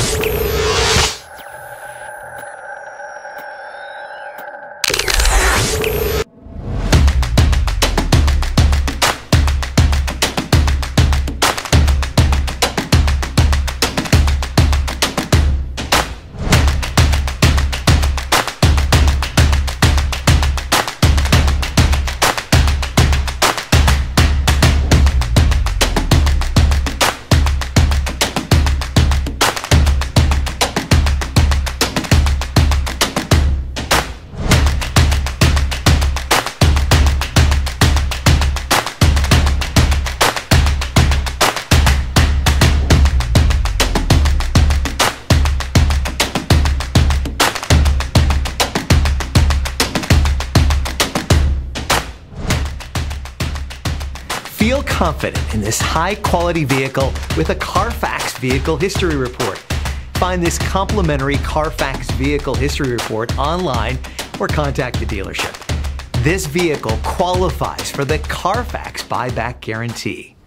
Feel confident in this high-quality vehicle with a Carfax Vehicle History Report. Find this complimentary Carfax Vehicle History Report online or contact the dealership. This vehicle qualifies for the Carfax Buyback Guarantee.